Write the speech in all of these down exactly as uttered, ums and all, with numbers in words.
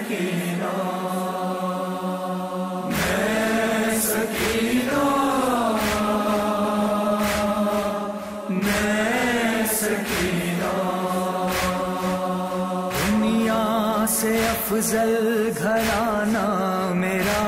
سکینہ میں سکینہ میں سکینہ دنیا سے افضل گھرانہ میرا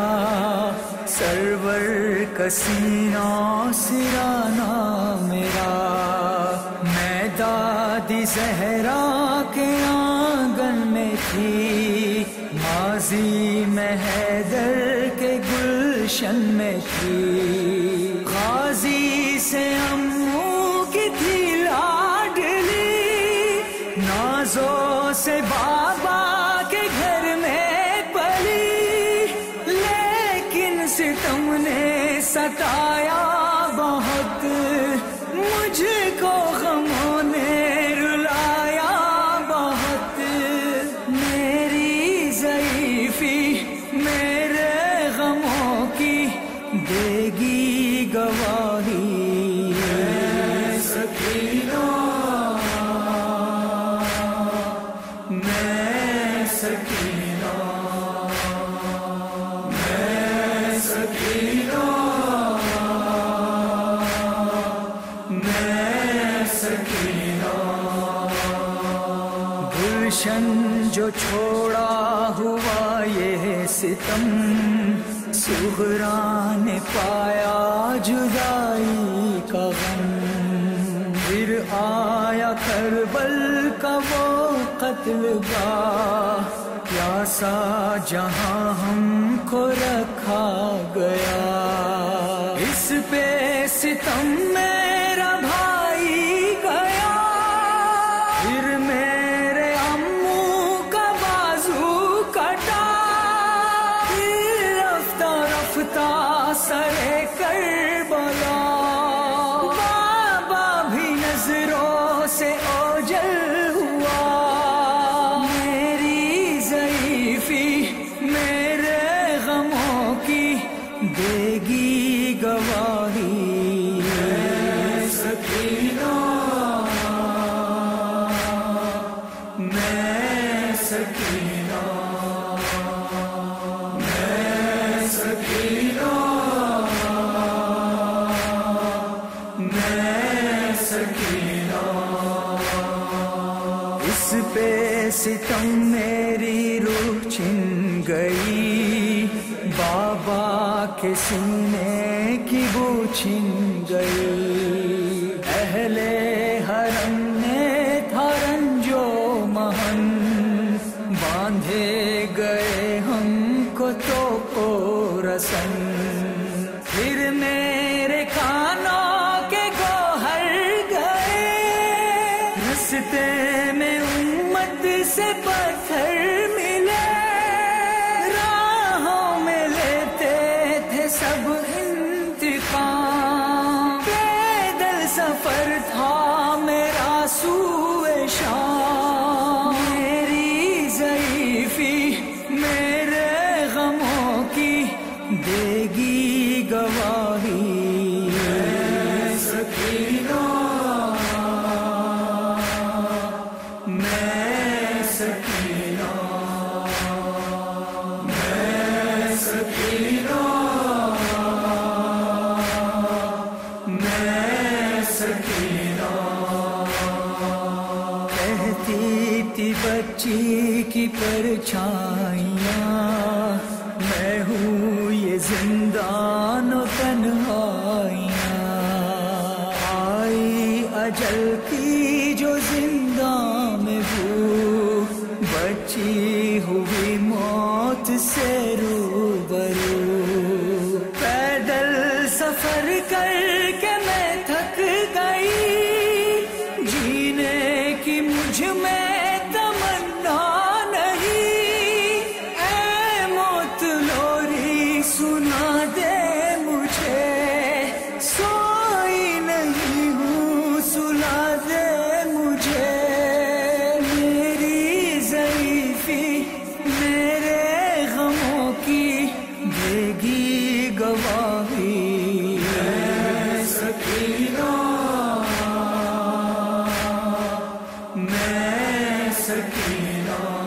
سرور کا سینہ سرانہ میرا میں دادی زہرا کے آنگن میں تھی ماضی میں حیدر کے گلشن میں تھی غازی سے امو کی تھی لاڈلی نازوں سے بابا کے گھر میں پلی لیکن ستم نے ستایا بہت مجھ کو غموں نے رلایا بہت میری ضعیفی میرے غموں کی دے گی گواہی میں سکینہ میں سکینہ میں سکینہ میں سکینہ گلشن جو چھوڑا ہوا یہ ستم سغرا نے پایا جدائی کا غم پھر آیا کربل کا وہ قتل گاہ پیاسا جہاں ہم کو رکھا گیا اس پہ ستم میرا بھائی گیا پھر میرے امو کا بازو کٹا پھر رفتہ رفتہ سرے کربلا بابا بھی نظروں سے اوجل ہوا میری ضعیفی میرے غموں کی دے گی گواہی میں سکینہ میں سکینہ میں سکینہ میں سکینہ اس پہ ستم میری روح چھن گئی بابا کے سینے کی بو چھن گئی اہل حرم نے تھا رنجو مہن باندھے گئے ہم کو تو کو رسن پھر میرے کانوں کے گوہر گئے رستے میں امت سے پتھر ملے راہوں میں لیتے تھے سب انتقام پیدل سفر تھا میرا سوئے شام میری ضعیفی میرے غموں کی دے گی گواہی میں سکینہ میں سکینہ میں سکینہ میں سکینہ کہتی تھی بچی کی پرچھائیاں میں ہوں یہ زندان و تنہائیاں آئی اجل کی جو زندان میں وہ بچی ہوئی موت سے روبرو پیدل سفر کر کے میں تھک گئی جینے کی مجھ میں تمنا نہیں اے موت لوری سنا دے مجھے سوئی نہیں ہوں سلا دے مجھے میری ضعیفی میرے غموں کی دے گی گواہی میں سکینہ میں سکینہ